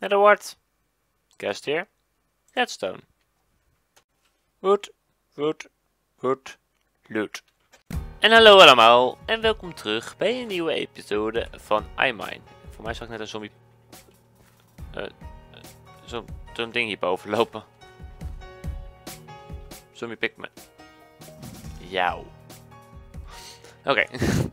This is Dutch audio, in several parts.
Netherwart. Guest here. Redstone. Wood, wood, wood, loot. En hallo allemaal en welkom terug bij een nieuwe episode van iMine. Voor mij zag ik net een zombie... zo'n ding hierboven lopen. Zombie pigman. Jouw. Oké.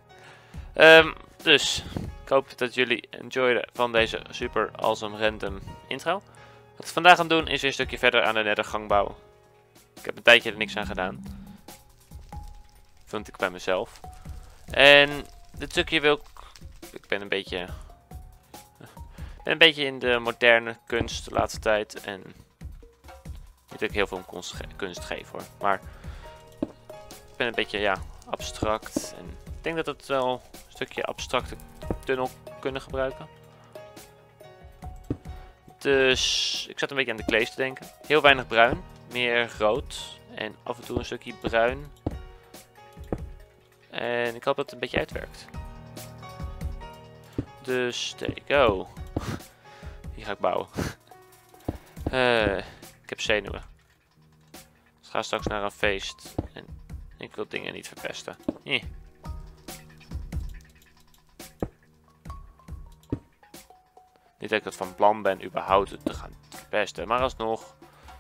Dus, ik hoop dat jullie enjoyden van deze super awesome random intro. Wat we vandaag gaan doen is een stukje verder aan de nethergang bouwen. Ik heb een tijdje er niks aan gedaan. Vond ik bij mezelf. En dit stukje wil ik ben een beetje in de moderne kunst de laatste tijd. En niet dat ik heel veel om kunst geef hoor. Maar ik ben een beetje abstract. En ik denk dat het wel een stukje abstracte tunnel kunnen gebruiken. Dus ik zat een beetje aan de clays te denken. Heel weinig bruin, meer rood en af en toe een stukje bruin. En ik hoop dat het een beetje uitwerkt. Dus there you go. Hier ga ik bouwen. Ik heb zenuwen. Ik ga straks naar een feest en ik wil dingen niet verpesten. Niet dat ik het van plan ben überhaupt het te gaan verpesten, maar alsnog.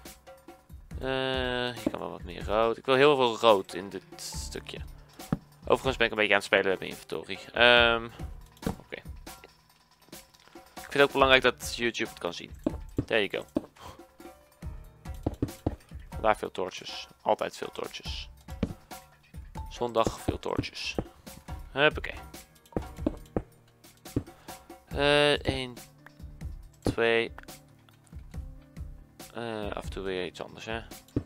Hier kan wel wat meer rood. Ik wil heel veel rood in dit stukje. Overigens ben ik een beetje aan het spelen met mijn inventory. Oké. Ik vind het ook belangrijk dat YouTube het kan zien. There you go. Vandaar veel torches. Altijd veel torches. Zondag veel torches. Huppakee. 1, 2. Af en toe weer iets anders, hè.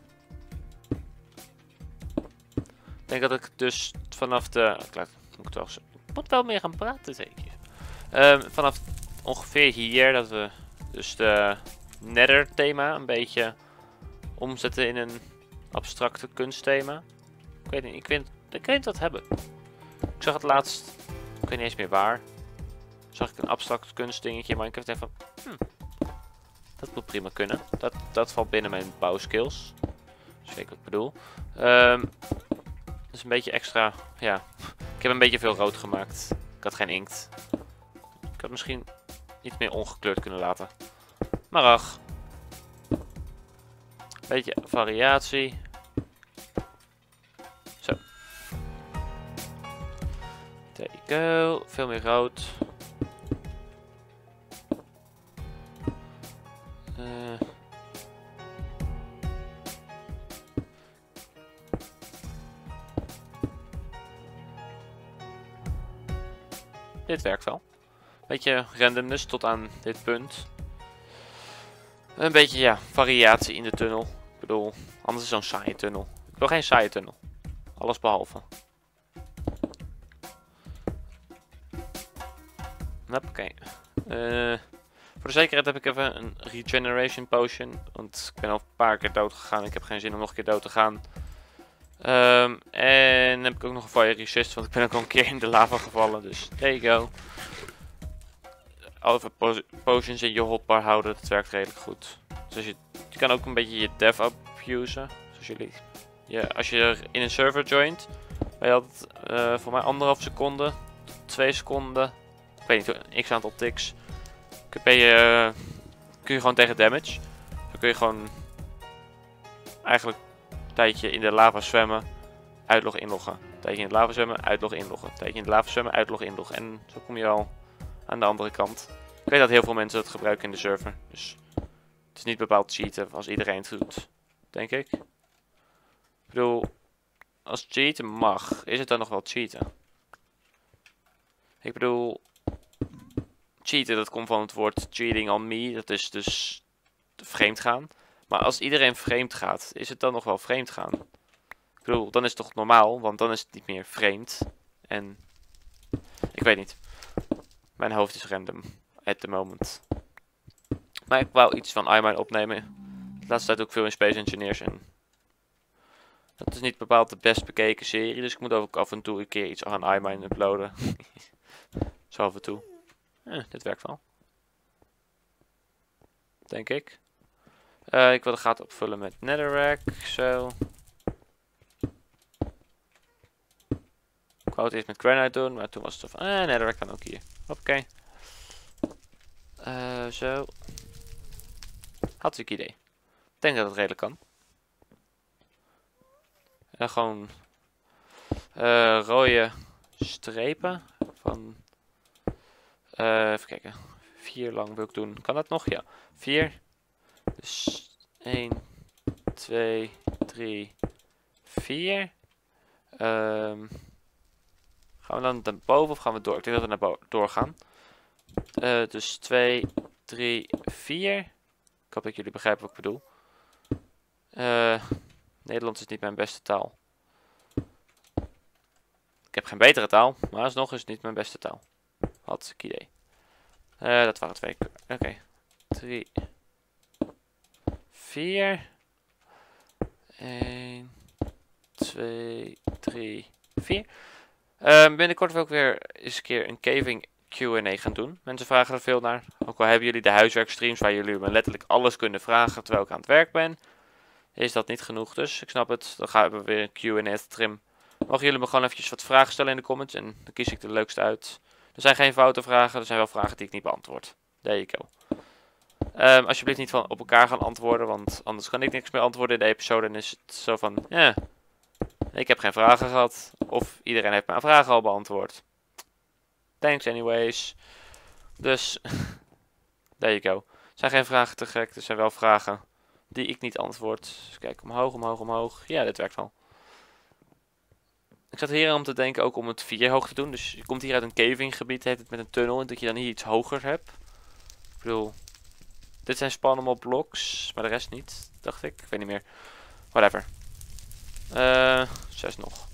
Ik denk dat ik dus vanaf de... Ik moet wel meer gaan praten, zeker. Vanaf ongeveer hier dat we dus de Nether thema een beetje omzetten in een abstracte kunstthema. Ik weet niet, ik weet niet wat hebben. Ik zag het laatst, ik weet niet eens meer waar. Zag ik een abstract kunstdingetje in Minecraft en van... dat moet prima kunnen. Dat valt binnen mijn bouwskills. Dus weet ik wat ik bedoel. Dus een beetje extra, ja. Ik heb een beetje veel rood gemaakt. Ik had geen inkt. Ik had misschien iets meer ongekleurd kunnen laten. Maar ach. Beetje variatie. Zo. There you go. Veel meer rood. Dit werkt wel. Beetje randomness tot aan dit punt. Een beetje variatie in de tunnel. Ik bedoel, anders is zo'n saaie tunnel. Ik wil geen saaie tunnel. Alles behalve. Oké. Voor de zekerheid heb ik even een regeneration potion. Want ik ben al een paar keer dood gegaan. Ik heb geen zin om nog een keer dood te gaan. En heb ik ook nog een fire resist, want ik ben ook al een keer in de lava gevallen. Dus there you go. Alle potions in je hotbar houden, dat werkt redelijk goed. Dus je kan ook een beetje je dev abusen. Zoals jullie. Als je er in een server joint, ben je altijd voor mij 1,5 seconde, 2 seconden, ik weet niet, x aantal ticks. Kun je gewoon tegen damage. Dan kun je gewoon eigenlijk een tijdje in de lava zwemmen, uitloggen, inloggen. Een tijdje in de lava zwemmen, uitloggen, inloggen. Een tijdje in de lava zwemmen, uitloggen, inloggen. En zo kom je al aan de andere kant. Ik weet dat heel veel mensen dat gebruiken in de server. Dus het is niet bepaald cheaten als iedereen het doet. Denk ik. Ik bedoel, als cheaten mag, is het dan nog wel cheaten? Ik bedoel, cheaten, dat komt van het woord cheating on me. Dat is dus vreemd gaan. Maar als iedereen vreemd gaat, is het dan nog wel vreemd gaan? Ik bedoel, dan is het toch normaal, want dan is het niet meer vreemd. En ik weet niet. Mijn hoofd is random at the moment. Maar ik wou iets van iMine opnemen. De laatste tijd ook veel in Space Engineers. En dat is niet bepaald de best bekeken serie. Dus ik moet ook af en toe een keer iets aan iMine uploaden. Zo af en toe. Dit werkt wel. Denk ik. Ik wil de gaten opvullen met netherrack. Zo. Ik wou het eerst met granite doen, maar toen was het van... netherrack kan ook hier. Oké. Zo. Hartstikke idee. Ik denk dat het redelijk kan. En gewoon... rode strepen. Van... even kijken. 4 lang wil ik doen. Kan dat nog? Ja. 4. Dus 1, 2, 3, 4. Gaan we dan naar boven of gaan we door? Ik denk dat we naar doorgaan. Dus 2, 3, 4. Ik hoop dat jullie begrijpen wat ik bedoel. Nederlands is niet mijn beste taal. Ik heb geen betere taal, maar alsnog is het niet mijn beste taal. Hartstikke idee. Dat waren 2. Oké. 3, 4. 1, 2, 3, 4. Binnenkort wil ik weer eens een keer een caving Q&A gaan doen. Mensen vragen er veel naar. Ook al hebben jullie de huiswerkstreams waar jullie me letterlijk alles kunnen vragen terwijl ik aan het werk ben. Is dat niet genoeg, dus ik snap het. Dan gaan we weer een Q&A trim. Mogen jullie me gewoon eventjes wat vragen stellen in de comments en dan kies ik de leukste uit. Er zijn geen foute vragen, er zijn wel vragen die ik niet beantwoord. There you go. Alsjeblieft niet van op elkaar gaan antwoorden, want anders kan ik niks meer antwoorden in de episode. En is het zo van, ja, ik heb geen vragen gehad. Of iedereen heeft mijn vragen al beantwoord. Thanks anyways. Dus, there you go. Er zijn geen vragen te gek, er zijn wel vragen die ik niet antwoord. Dus kijk, omhoog, omhoog, omhoog. Ja, dit werkt wel. Ik zat hier om te denken ook om het 4 hoog te doen. Dus je komt hier uit een caving gebied, heeft het met een tunnel. En dat je dan hier iets hoger hebt. Ik bedoel, dit zijn spawnable blocks, maar de rest niet, dacht ik. Ik weet niet meer. Whatever. 6 nog.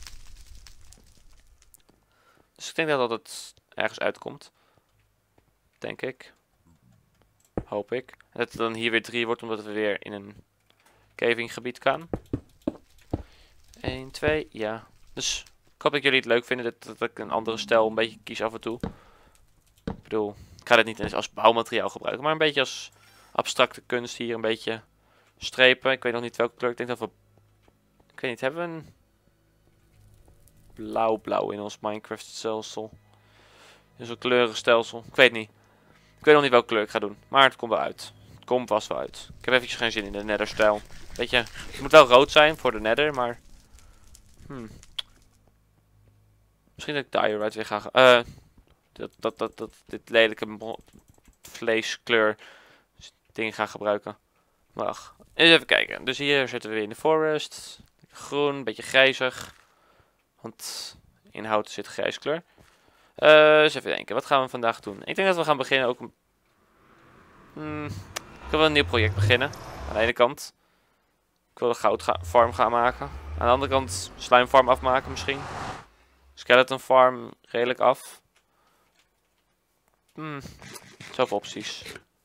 Dus ik denk dat het ergens uitkomt. Denk ik. Hoop ik. Dat het dan hier weer 3 wordt, omdat we weer in een caving gebied gaan. 1, 2, ja. Dus ik hoop dat jullie het leuk vinden dat ik een andere stijl een beetje kies af en toe. Ik bedoel, ik ga dit niet eens als bouwmateriaal gebruiken, maar een beetje als abstracte kunst hier. Een beetje strepen. Ik weet nog niet welke kleur. Ik denk dat we... Ik weet niet, hebben we een blauw-blauw in ons Minecraft stelsel? In zo'n kleurenstelsel. Ik weet niet. Ik weet nog niet welke kleur ik ga doen. Maar het komt wel uit. Het komt vast wel uit. Ik heb eventjes geen zin in de nether stijl. Weet je, het moet wel rood zijn voor de nether, maar... Misschien dat ik diorite weer ga... dit lelijke vleeskleur ding ga gebruiken. Maar ach, eens even kijken. Dus hier zitten we weer in de forest. Groen, een beetje grijzig. Want in hout zit grijs kleur. Eens even denken, wat gaan we vandaag doen? Ik denk dat we gaan beginnen ook... ik wil wel een nieuw project beginnen. Aan de ene kant. Ik wil een goudfarm gaan maken. Aan de andere kant slijmfarm afmaken misschien. Skeleton farm redelijk af. Zoveel opties.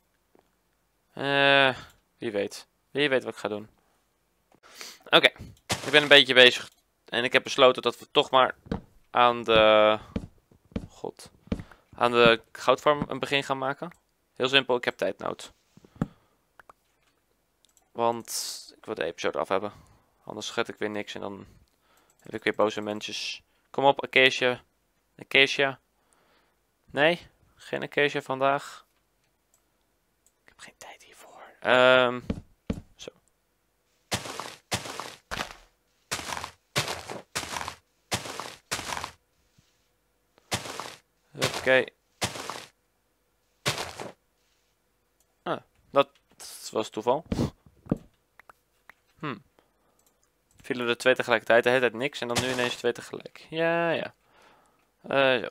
Wie weet. Wie weet wat ik ga doen. Oké. Ik ben een beetje bezig. En ik heb besloten dat we toch maar aan de... aan de goudfarm een begin gaan maken. Heel simpel, ik heb tijdnood. Want ik wil de episode af hebben. Anders schet ik weer niks en dan heb ik weer boze mensjes. Kom op, Acacia. Acacia. Nee, geen Acacia vandaag. Ik heb geen tijd hiervoor. Zo. Oké. Ah, dat was toeval. Vielen er 2 tegelijkertijd, de hele tijd niks en dan nu ineens 2 tegelijk. Ja, ja. Zo.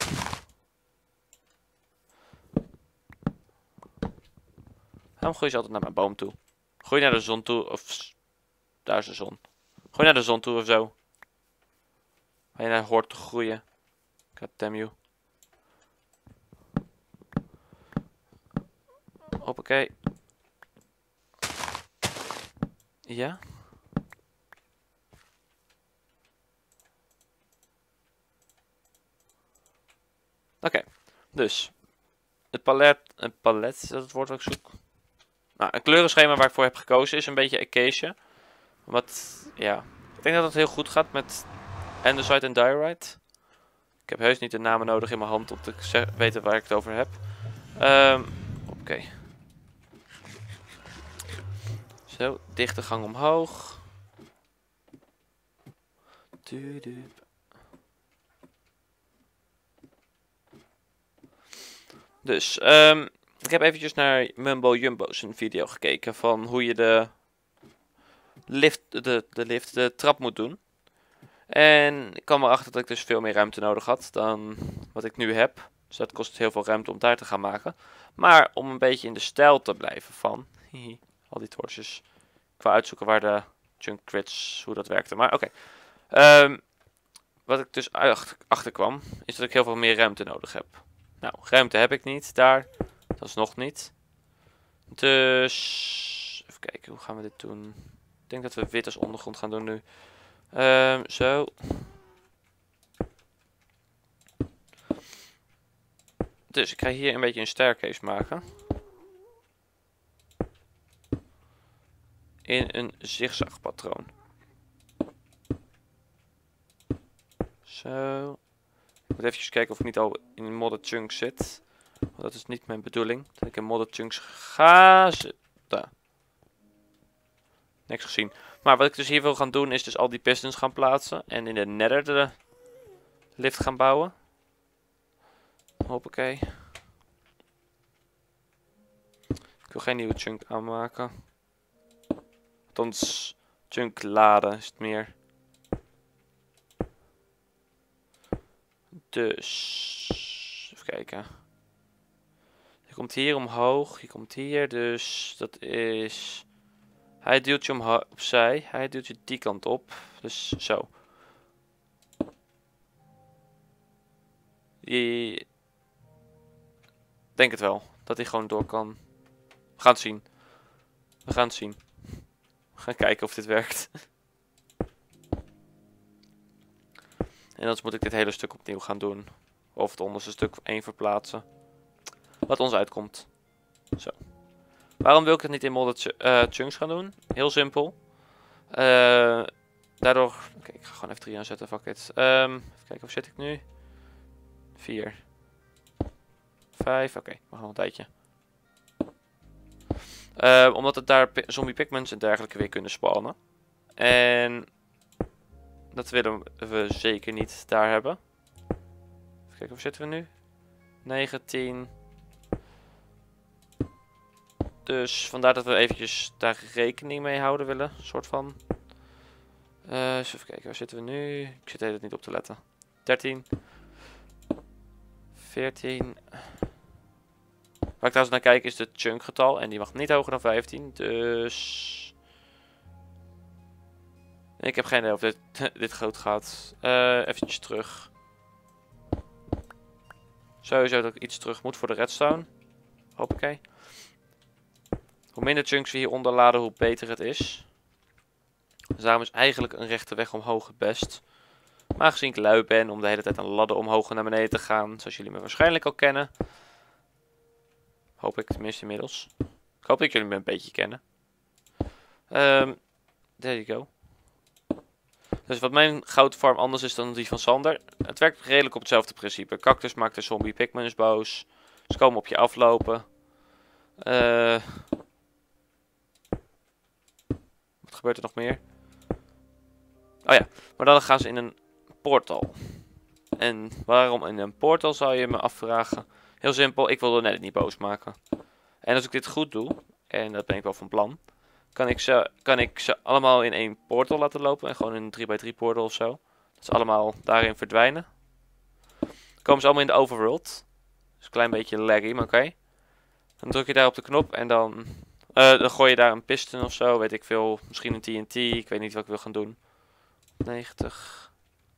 Waarom groei je altijd naar mijn boom toe? Groei naar de zon toe, of... Daar is de zon. Gooi naar de zon toe of zo. Waar je naar hoort te groeien. God damn you. Hoppakee. Ja. Oké. Dus. Het palet. Een palet is dat het woord wat ik zoek? Nou, een kleurenschema waar ik voor heb gekozen is een beetje Acacia. Wat, ja, ik denk dat het heel goed gaat met Andesite en Diorite. Ik heb heus niet de namen nodig in mijn hand om te weten waar ik het over heb. Oké. Zo, dichte gang omhoog. Dus, ik heb eventjes naar Mumbo Jumbo's een video gekeken van hoe je de trap moet doen. En ik kwam erachter dat ik dus veel meer ruimte nodig had dan wat ik nu heb. Dus dat kost heel veel ruimte om daar te gaan maken. Maar om een beetje in de stijl te blijven van al die torches. Ik wil uitzoeken waar de chunk crits, hoe dat werkte. Maar oké. Wat ik dus achter kwam, is dat ik heel veel meer ruimte nodig heb. Nou, ruimte heb ik niet daar. Dat is nog niet. Dus, even kijken, hoe gaan we dit doen? Ik denk dat we wit als ondergrond gaan doen nu. Zo. Dus ik ga hier een beetje een staircase maken. In een zigzag patroon. Zo. Ik moet even kijken of ik niet al in modded chunks zit. Want dat is niet mijn bedoeling. Dat ik in modded chunks ga zitten. Niks gezien. Maar wat ik dus hier wil gaan doen is dus al die pistons gaan plaatsen. En in de nether de lift gaan bouwen. Hoppakee. Ik wil geen nieuwe chunk aanmaken. Althans, chunk laden is het meer. Dus, even kijken. Je komt hier omhoog, je komt hier, dus dat is... Hij duwt je opzij, hij duwt je die kant op, dus zo. Ik denk het wel, dat hij gewoon door kan. We gaan het zien. We gaan het zien. We gaan kijken of dit werkt. En anders moet ik dit hele stuk opnieuw gaan doen. Of het onderste stuk 1 verplaatsen. Wat ons uitkomt. Zo. Waarom wil ik het niet in modded chunks gaan doen? Heel simpel. Daardoor... Oké, ik ga gewoon even 3 aanzetten. Fuck it. Even kijken, hoe zit ik nu? 4. 5. Oké, nog een tijdje. Omdat het daar zombie pigments en dergelijke weer kunnen spawnen. En... Dat willen we zeker niet daar hebben. Even kijken, hoe zitten we nu? 19. Dus vandaar dat we eventjes daar rekening mee houden willen. Soort van. Dus even kijken, waar zitten we nu? Ik zit helemaal niet op te letten. 13. 14. Waar ik trouwens naar kijk is de chunk getal. En die mag niet hoger dan 15. Dus... Ik heb geen idee of dit groot gaat. Eventjes terug. Sowieso dat ik iets terug moet voor de redstone. Hoppakee. Hoe minder chunks we hieronder laden, hoe beter het is. Dus daarom is eigenlijk een rechte weg omhoog het best. Maar aangezien ik lui ben om de hele tijd een ladder omhoog en naar beneden te gaan, zoals jullie me waarschijnlijk al kennen. Hoop ik tenminste inmiddels. Ik hoop dat jullie me een beetje kennen. There you go. Dus wat mijn goudfarm anders is dan die van Sander. Het werkt redelijk op hetzelfde principe. Cactus maakt de zombie pigments boos. Ze komen op je aflopen. Wat gebeurt er nog meer? Oh ja, maar dan gaan ze in een portal. En waarom in een portal zou je me afvragen? Heel simpel, ik wil de net niet boos maken. En als ik dit goed doe, en dat ben ik wel van plan, kan ik ze allemaal in één portal laten lopen. En gewoon in een 3x3 portal of zo. Dat ze allemaal daarin verdwijnen. Dan komen ze allemaal in de overworld. Dus een klein beetje laggy, maar oké. Dan druk je daar op de knop en dan gooi je daar een piston of zo. Weet ik veel. Misschien een TNT. Ik weet niet wat ik wil gaan doen. 90.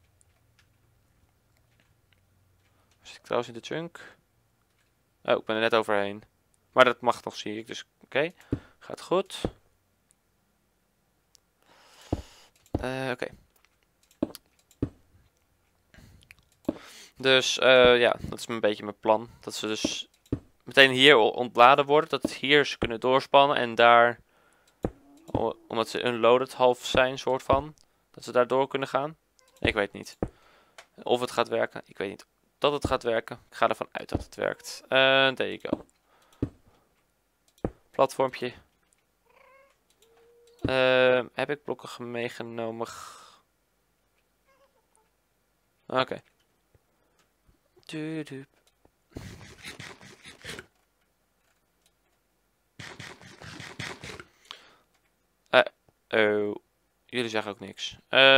Zit ik trouwens in de chunk? Oh, ik ben er net overheen. Maar dat mag nog, zie ik. Dus oké. Gaat goed. Oké. Dus ja, dat is een beetje mijn plan. Dat ze dus meteen hier ontladen wordt. Dat hier ze kunnen doorspannen en daar, omdat ze unloaded half zijn, soort van, dat ze daar door kunnen gaan. Ik weet niet of het gaat werken. Ik weet niet dat het gaat werken. Ik ga ervan uit dat het werkt. There you go. Platformpje. Heb ik blokken meegenomen? Oké. Oh. Jullie zeggen ook niks.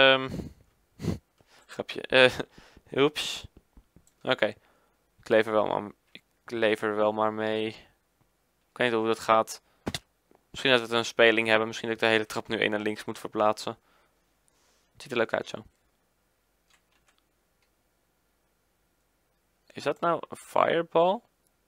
Grapje. Oeps. Oké. Ik lever wel maar mee. Ik weet niet hoe dat gaat. Misschien dat we een speling hebben. Misschien dat ik de hele trap nu 1 naar links moet verplaatsen. Het ziet er leuk uit zo. Is dat nou een fireball?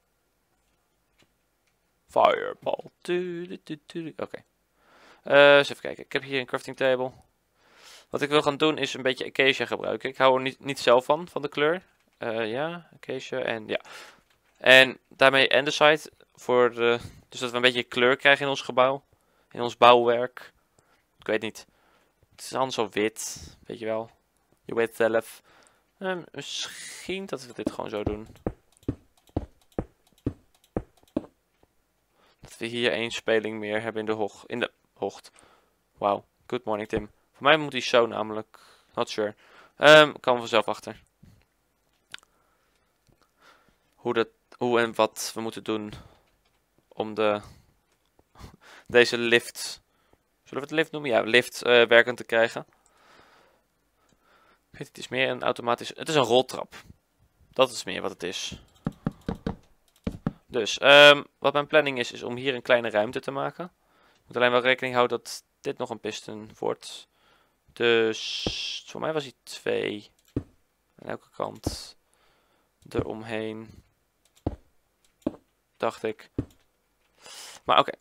Fireball. Oké. Eens even kijken. Ik heb hier een crafting table. Wat ik wil gaan doen is een beetje acacia gebruiken. Ik hou er niet zelf van de kleur. Ja, acacia en ja. En daarmee andesite voor de... Dus dat we een beetje kleur krijgen in ons gebouw. In ons bouwwerk. Ik weet niet. Het is anders zo wit. Weet je wel. Je weet zelf. Misschien dat we dit gewoon zo doen. Dat we hier 1 speling meer hebben in de hoogte. Wauw. Good morning Tim. Voor mij moet die zo namelijk. Not sure. Kan we vanzelf achter. Hoe en wat we moeten doen om deze lift, zullen we het lift noemen? Ja, lift werkend te krijgen. Ik weet, het is meer een automatisch, het is een roltrap. Dat is meer wat het is. Dus, wat mijn planning is om hier een kleine ruimte te maken. Ik moet alleen wel rekening houden dat dit nog een piston wordt. Dus, voor mij was hij 2 aan elke kant eromheen. Dacht ik. Maar oké.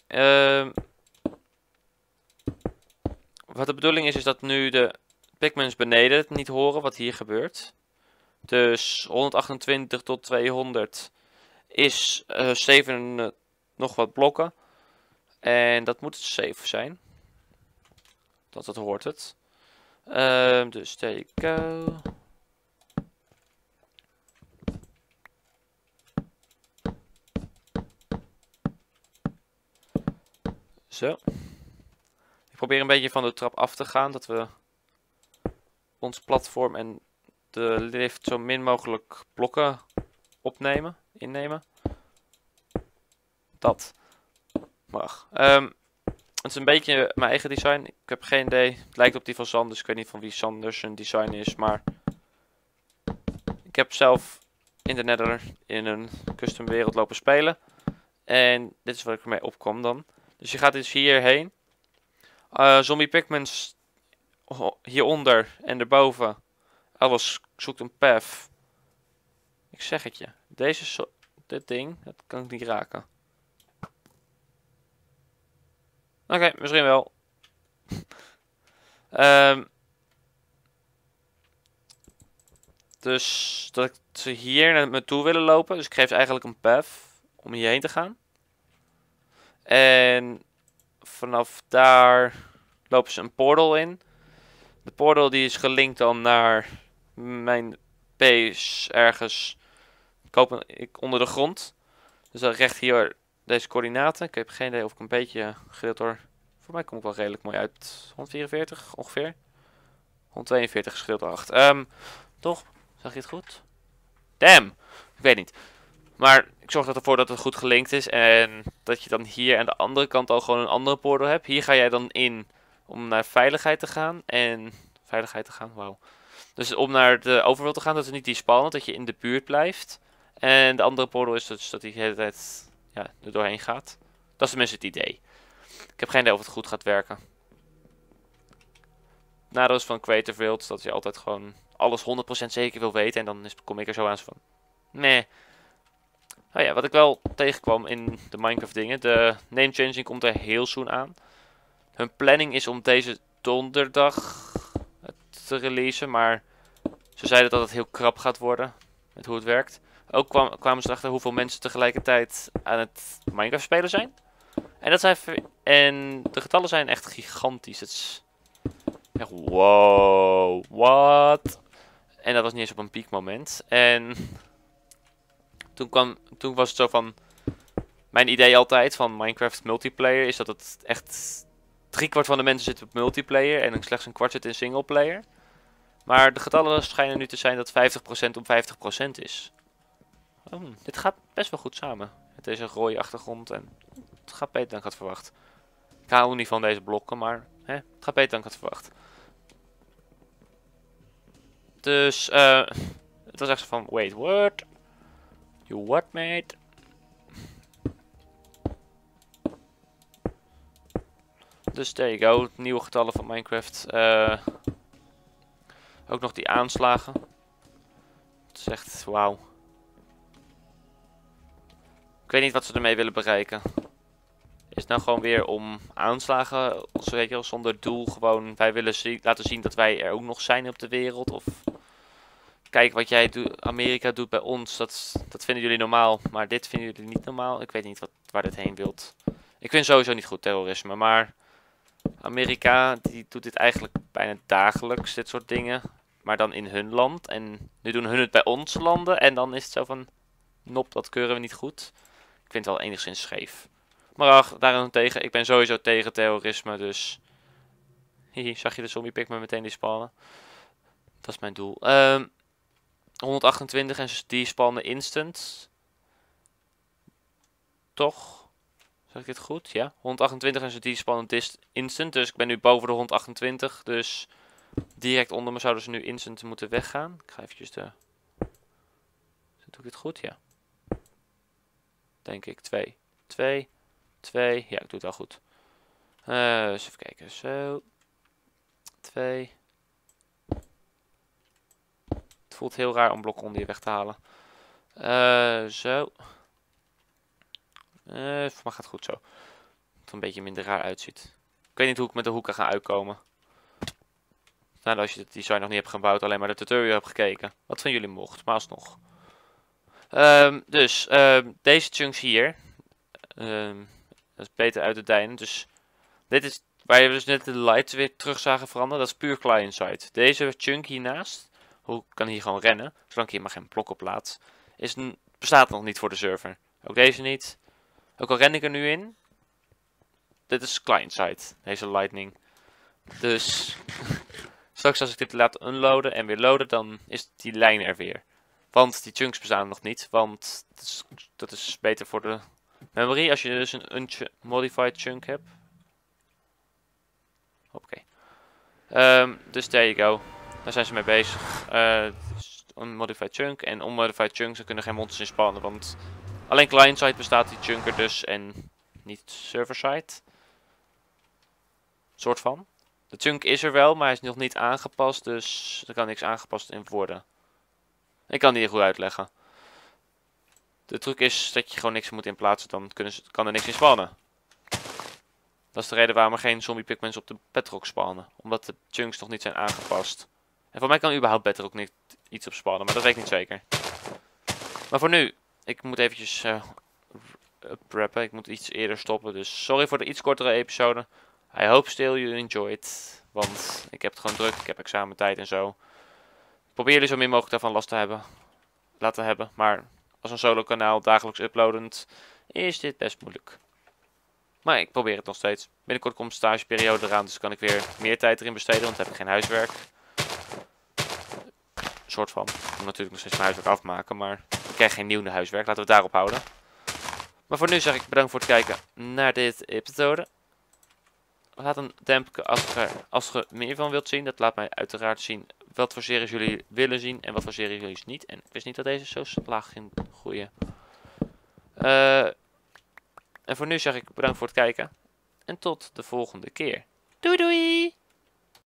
Wat de bedoeling is dat nu de pigments beneden het niet horen wat hier gebeurt. Dus 128 tot 200 is 7 nog wat blokken. En dat moet 7 zijn. Dat hoort het. Dus there you go. Zo. Ik probeer een beetje van de trap af te gaan. Dat we ons platform en de lift zo min mogelijk blokken innemen. Dat mag. Het is een beetje mijn eigen design. Ik heb geen idee. Het lijkt op die van Sanders. Ik weet niet van wie Sanders zijn design is. Maar ik heb zelf in de Nether in een custom wereld lopen spelen. En dit is waar ik ermee opkom dan. Dus je gaat dus hierheen. Zombie pigments hieronder en erboven. Alles zoekt een path. Ik zeg het je. Dit ding, dat kan ik niet raken. Oké, misschien wel. Dus dat ze hier naar me toe willen lopen. Dus ik geef ze eigenlijk een path om hierheen te gaan. En vanaf daar lopen ze een portal in. De portal die is gelinkt dan naar mijn base ergens onder de grond. Dus dan recht hier deze coördinaten. Ik heb geen idee of ik een beetje gedeeld door. Voor mij kom ik wel redelijk mooi uit. 144 ongeveer. 142 gedeeld door 8. Toch? Zag je het goed? Damn! Ik weet niet. Maar ik zorg ervoor dat het goed gelinkt is. En dat je dan hier aan de andere kant al gewoon een andere portal hebt. Hier ga jij dan in om naar veiligheid te gaan. Wauw. Dus om naar de overworld te gaan, dat is niet die spannend, dat je in de buurt blijft. En de andere portal is dus dat hij de hele tijd er doorheen gaat. Dat is tenminste het idee. Ik heb geen idee of het goed gaat werken. Nadeel is van Creative World dat je altijd gewoon alles 100% zeker wil weten. En dan kom ik er zo aan van, nee. Nou ja, wat ik wel tegenkwam in de Minecraft dingen. De name changing komt er heel soon aan. Hun planning is om deze donderdag te releasen. Maar ze zeiden dat het heel krap gaat worden. Met hoe het werkt. Ook kwamen ze erachter hoeveel mensen tegelijkertijd aan het Minecraft spelen zijn. En de getallen zijn echt gigantisch. Het is echt wow, what? En dat was niet eens op een piekmoment. En toen was het zo van... Mijn idee altijd van Minecraft multiplayer is dat het echt... 3/4 van de mensen zit op multiplayer en slechts een kwart zit in singleplayer. Maar de getallen schijnen nu te zijn dat 50% om 50% is. Oh, dit gaat best wel goed samen. Met deze rode achtergrond en het gaat beter dan ik had verwacht. Ik hou niet van deze blokken, maar het gaat beter dan ik had verwacht. Dus het was echt zo van, wait, what? You what, mate? Dus there you go, nieuwe getallen van Minecraft. Ook nog die aanslagen. Het is echt, wauw. Ik weet niet wat ze ermee willen bereiken. Is het nou gewoon weer om aanslagen, weet je wel, zonder doel, gewoon wij willen laten zien dat wij er ook nog zijn op de wereld? Of kijk wat Amerika doet bij ons, dat vinden jullie normaal, maar dit vinden jullie niet normaal. Ik weet niet waar dit heen wilt. Ik vind sowieso niet goed terrorisme, maar Amerika die doet dit eigenlijk bijna dagelijks, dit soort dingen. Maar dan in hun land. En nu doen hun het bij onze landen. En dan is het zo van, nop, dat keuren we niet goed. Ik vind het wel enigszins scheef. Maar ach, daarentegen, ik ben sowieso tegen terrorisme, dus... Hihi, zag je de zombie pik me meteen die spannen? Dat is mijn doel. 128 en die spannen instant. Toch? Zeg ik dit goed? Ja. 128 en die spannen instant, dus ik ben nu boven de 128, dus... Direct onder me zouden ze nu instant moeten weggaan. Ik ga eventjes de... Doe ik het goed? Ja. Denk ik. 2. 2. 2. Ja, ik doe het wel goed. Dus even kijken. Zo. 2. Het voelt heel raar om blokken onder je weg te halen. Zo. Voor mij gaat het goed zo. Dat het een beetje minder raar uitziet. Ik weet niet hoe ik met de hoeken ga uitkomen. Nou, als je het design nog niet hebt gebouwd, alleen maar de tutorial hebt gekeken. Wat van jullie mocht, maar alsnog. Deze chunks hier. Dat is beter uit de dijnen. Dus dit is waar we dus net de lights weer terug zagen veranderen. Dat is puur client side. Deze chunk hiernaast. Hoe kan hier gewoon rennen. Zolang ik hier maar geen blok op plaats. Bestaat nog niet voor de server. Ook deze niet. Ook al ren ik er nu in. Dit is client side. Deze lightning. Dus... Straks als ik dit laat unloaden en weer loaden, dan is die lijn er weer. Want die chunks bestaan nog niet, want dat is beter voor de memory als je dus een unmodified chunk hebt. Oké. Dus there you go. Daar zijn ze mee bezig. Unmodified chunk en unmodified chunks, er kunnen geen monsters in spannen, want alleen client-side bestaat die chunker dus en niet server-side. Soort van. De chunk is er wel, maar hij is nog niet aangepast, dus er kan niks aangepast in worden. Ik kan die hier goed uitleggen. De truc is dat je gewoon niks moet inplaatsen, dan kan er niks in spannen. Dat is de reden waarom er geen zombie pigments op de bedrock spannen. Omdat de chunks nog niet zijn aangepast. En voor mij kan überhaupt bedrock niet iets op spannen, maar dat weet ik niet zeker. Maar voor nu, ik moet eventjes preppen. Ik moet iets eerder stoppen, dus sorry voor de iets kortere episode. I hope still you enjoyed. Want ik heb het gewoon druk. Ik heb examentijd en zo. Ik probeer jullie zo min mogelijk daarvan last te laten hebben. Maar als een solo kanaal dagelijks uploadend is dit best moeilijk. Maar ik probeer het nog steeds. Binnenkort komt de stageperiode eraan. Dus kan ik weer meer tijd erin besteden. Want dan heb ik geen huiswerk. Een soort van. Ik moet natuurlijk nog steeds mijn huiswerk afmaken. Maar ik krijg geen nieuw huiswerk. Laten we het daarop houden. Maar voor nu zeg ik bedankt voor het kijken naar dit episode. Laat een duimpje als je meer van wilt zien. Dat laat mij uiteraard zien wat voor series jullie willen zien en wat voor series jullie niet. En ik wist niet dat deze zo laag ging groeien. En voor nu zeg ik bedankt voor het kijken. En tot de volgende keer. Doei doei!